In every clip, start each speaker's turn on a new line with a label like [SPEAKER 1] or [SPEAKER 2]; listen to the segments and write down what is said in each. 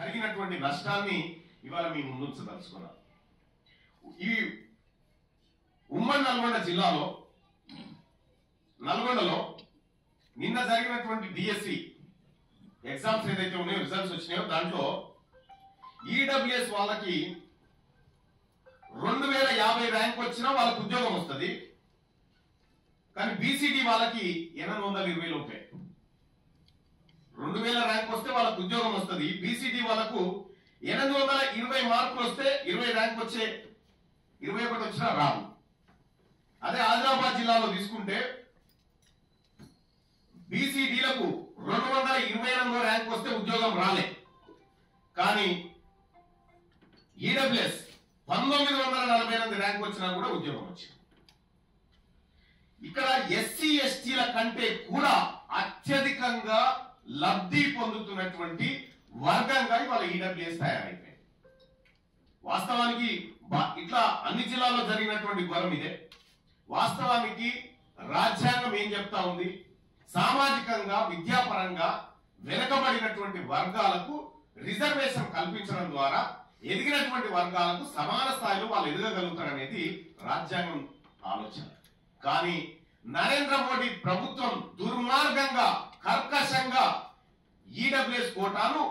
[SPEAKER 1] జరిగినటువంటి నష్టాన్ని ఇవాళ మీ ముందుంచదలుచుకున్నాం. ఈ ఉమ్మడి నల్గొండ జిల్లాలో నల్గొండలో నిన్న జరిగినటువంటి డిఎస్సి ఎగ్జామ్స్ ఏదైతే ఉన్నాయో రిజల్ట్స్ వచ్చినాయో దాంట్లో ఈడబ్ల్యూఎస్ వాళ్ళకి 2050 ర్యాంక్ వచ్చినా వాళ్ళకి ఉద్యోగం వస్తుంది. కానీ బీసీడీ వాళ్ళకి 820 లోపే. 2000 ర్యాంక్ వస్తే వాళ్ళకు ఉద్యోగం వస్తుంది. బీసీడీ వాళ్ళకు 820 మార్కులు వస్తే 20 ర్యాంక్ వచ్చే 21 వచ్చినా రాదు. అదే ఆదిలాబాద్ జిల్లాలో తీసుకుంటే బీసీడీలకు 228 ర్యాంక్ వస్తే ఉద్యోగం రాలే. కానీ ఈడబ్ల్యూఎస్ 1948 ర్యాంక్ వచ్చినా కూడా ఉద్యోగం వచ్చింది. ఇక్కడ ఎస్సీ ఎస్టీల కంటే కూడా అత్యధికంగా లబ్ధి పొందుతున్నటువంటి వర్గంగా ఇవాళ ఈడబ్ల్యూఎస్ తయారైపోయింది. వాస్తవానికి ఇట్లా అన్ని జిల్లాల్లో జరిగినటువంటి ఘోరం ఇదే. వాస్తవానికి రాజ్యాంగం ఏం చెప్తా ఉంది, సామాజికంగా విద్యాపరంగా వెనుకబడినటువంటి వర్గాలకు రిజర్వేషన్ కల్పించడం ద్వారా ఎదిగినటువంటి వర్గాలకు సమాన స్థాయిలో వాళ్ళు ఎదగగలుగుతారనేది రాజ్యాంగం ఆలోచన. కానీ నరేంద్ర మోడీ ప్రభుత్వం దుర్మార్గంగా కర్కశంగా ఈడబ్ల్యూఎస్ కోటాను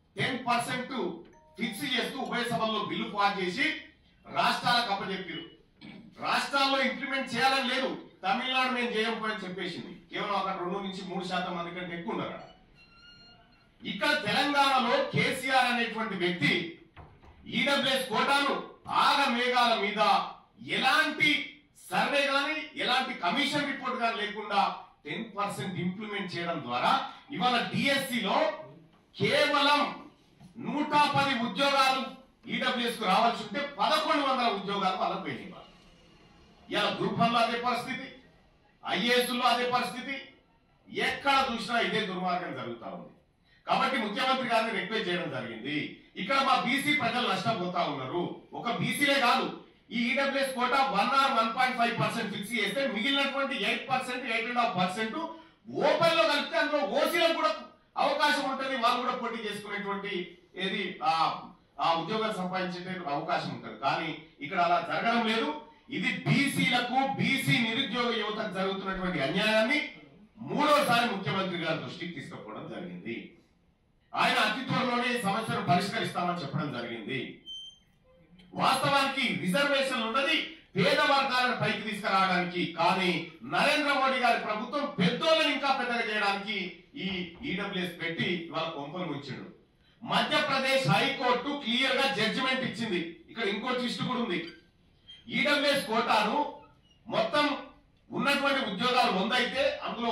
[SPEAKER 1] 10% ఫిక్స్ చేస్తూ ఉభయ సభల్లో బిల్లు పాస్ చేసి రాష్ట్రాలకు అప్పచెప్పారు. రాష్ట్రాల్లో ఇంప్లిమెంట్ చేయాలని లేదు, తమిళనాడు మేము చేయకపోయని చెప్పేసింది. కేవలం అక్కడ 2 నుంచి 3% మంది కంటే ఎక్కువ ఉన్నారు. ఇక్కడ తెలంగాణలో కేసీఆర్ అనేటువంటి వ్యక్తి ఈడబ్ల్యూఎస్ కోటాను ఆగ మేఘాల మీద ఎలాంటి సర్వే గాని ఎలాంటి కమిషన్ రిపోర్ట్ గాని లేకుండా 10% ఇంప్లిమెంట్ చేయడం ద్వారా ఇవాళ డిఎస్సిలో కేవలం 110 ఉద్యోగాలు ఈడబ్ల్యూఎస్ కు రావాల్సి ఉంటే 1100 ఉద్యోగాలు వాళ్ళకు పోయినాయి. ఇలా గ్రూప్ 1లో అదే పరిస్థితి, ఐఏఎస్ లో అదే పరిస్థితి, ఎక్కడ చూసినా ఇదే దుర్మార్గం జరుగుతా ఉంది. కాబట్టి ముఖ్యమంత్రి గారిని రిక్వెస్ట్ చేయడం జరిగింది. ఇక్కడ మా బీసీ ప్రజలు నష్టపోతా ఉన్నారు. ఒక బీసీలే కాదు, ఈ ఈడబ్ల్యూఎస్ కోటా 1 or 1.5% ఫిక్స్ చేస్తే మిగిలినటువంటి 8%, 8.5% ఓపెన్ లో కలిపితే అందులో ఓసీలకు కూడా అవకాశం ఉంటుంది. వాళ్ళు కూడా పోటీ చేసుకునేటువంటి ఏది ఆ ఉద్యోగాలు సంపాదించే అవకాశం ఉంటుంది. కానీ ఇక్కడ అలా జరగడం లేదు. ఇది బీసీలకు, బీసీ నిరుద్యోగ యువతకు జరుగుతున్నటువంటి అన్యాయాన్ని 3వసారి ముఖ్యమంత్రి గారి దృష్టికి తీసుకుపోవడం జరిగింది. ఆయన అతి త్వరలోనే ఈ సమస్యను పరిష్కరిస్తామని చెప్పడం జరిగింది. వాస్తవానికి రిజర్వేషన్ ఉన్నది పేద వర్గాలను పైకి తీసుకురావడానికి. కానీ నరేంద్ర మోడీ గారి ప్రభుత్వం పెద్దోళ్ళని ఇంకా పెద్దగా చేయడానికి ఈ ఈడబ్ల్యూఎస్ పెట్టి ఇవాళ కొంపలు ముంచాడు. మధ్యప్రదేశ్ హైకోర్టు క్లియర్ గా జడ్జిమెంట్ ఇచ్చింది. ఇక్కడ ఇంకో ట్విస్ట్ కూడా ఉంది. ఈడబ్ల్యూఎస్ కోటాను మొత్తం ఉన్నటువంటి ఉద్యోగాలు 100 అయితే అందులో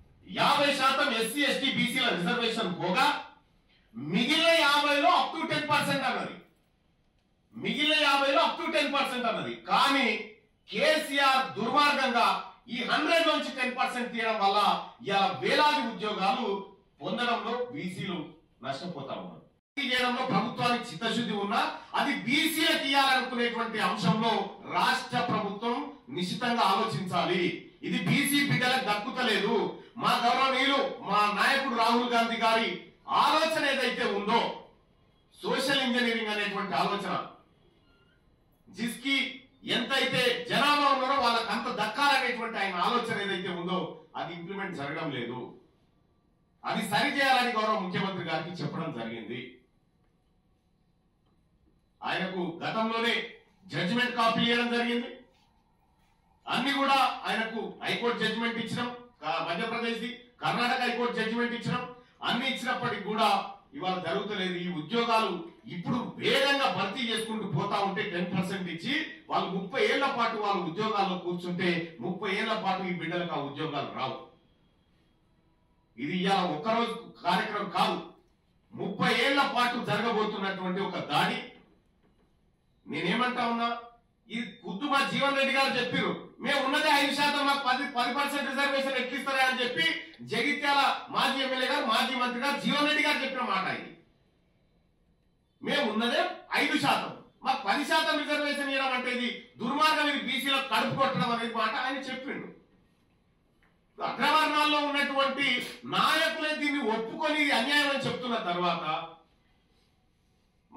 [SPEAKER 1] 50% ఎస్సీ ఎస్టీ బీసీల రిజర్వేషన్ పోగా మిగిలిన 50లో అప్ టు 10% అన్నది. మిగిలిన 50లో అప్ టు 10% అన్నది. కానీ కేసీఆర్ దుర్మార్గంగా ఈ 100 నుంచి 10% తీయడం వల్ల ఇలా వేలాది ఉద్యోగాలు పొందడంలో బీసీలు నష్టపోతా ఉన్నారు. చేయడంలో ప్రభుత్వానికి చిత్తశుద్ధి ఉన్నా అది బీసీలకు ఇవ్వాలనుకునేటువంటి అంశంలో రాష్ట్ర ప్రభుత్వం నిశ్చితంగా ఆలోచించాలి. ఇది బీసీ బిడ్డలకు దక్కుతలేదు. మా గౌరవనీయులు మా నాయకుడు రాహుల్ గాంధీ గారి ఆలోచన ఏదైతే ఉందో సోషల్ ఇంజనీరింగ్ అనేటువంటి ఆలోచన, జిస్కి ఎంతైతే జనాభా ఉన్నారో వాళ్ళకి అంత దక్కాలనేటువంటి ఆయన ఆలోచన ఏదైతే ఉందో అది ఇంప్లిమెంట్ జరగడం లేదు. అది సరి చేయాలని గౌరవ ముఖ్యమంత్రి గారికి చెప్పడం జరిగింది. ఆయనకు గతంలోనే జడ్జిమెంట్ కాపీ ఇవ్వడం జరిగింది. అన్ని కూడా ఆయనకు హైకోర్టు జడ్జిమెంట్ ఇచ్చినాం, మధ్యప్రదేశ్ ది కర్ణాటక హైకోర్టు జడ్జిమెంట్ ఇచ్చినాం. అన్ని ఇచ్చినప్పటికీ కూడా ఇవాళ జరుగుతలేదు. ఈ ఉద్యోగాలు ఇప్పుడు వేగంగా భర్తీ చేసుకుంటూ పోతా ఉంటే 10% ఇచ్చి వాళ్ళు 30 ఏళ్ల పాటు వాళ్ళు ఉద్యోగాల్లో కూర్చుంటే 30 ఏళ్ల పాటు ఈ బిడ్డలకు ఆ ఉద్యోగాలు రావు. ఇది ఇవాళ ఒక్కరోజు కార్యక్రమం కాదు, 30 ఏళ్ల పాటు జరగబోతున్నటువంటి ఒక దాడి. నేనేమంటా ఉన్నా, ఇది కుద్దు మా జీవన్ రెడ్డి గారు చెప్పారు, మేము ఉన్నదే 5%, మాకు 10% రిజర్వేషన్ ఎక్కిస్తారా అని చెప్పి జగిత్యాల మాజీ ఎమ్మెల్యే గారు, మాజీ మంత్రి గారు జీవన్ రెడ్డి గారు చెప్పిన మాట ఇది. మేము ఉన్నదే 5%, మాకు 10% రిజర్వేషన్ ఇవ్వడం అంటే ఇది దుర్మార్గం, ఇది బీసీలో కడుపు కొట్టడం అనేది మాట ఆయన చెప్పిండు. అగ్రవర్ణాల్లో ఉన్నటువంటి నాయకులే దీన్ని ఒప్పుకొని ఇది అన్యాయం అని చెప్తున్న తర్వాత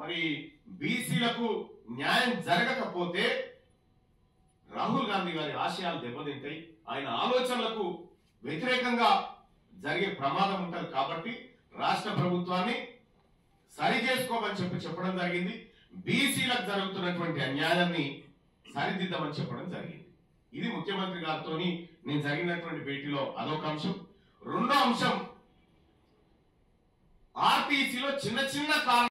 [SPEAKER 1] మరి బీసీలకు న్యాయం జరగకపోతే రాహుల్ గాంధీ గారి ఆశయాలు దెబ్బతింటాయి, ఆయన ఆలోచనలకు వ్యతిరేకంగా జరిగే ప్రమాదం ఉంటుంది. కాబట్టి రాష్ట్ర ప్రభుత్వాన్ని సరి చేసుకోమని చెప్పడం జరిగింది. బీసీలకు జరుగుతున్నటువంటి అన్యాయాన్ని సరిదిద్దామని చెప్పడం జరిగింది. ఇది ముఖ్యమంత్రి గారితో నేను జరిగినటువంటి భేటీలో అదొక అంశం. రెండో అంశం, ఆర్టీసీలో చిన్న చిన్న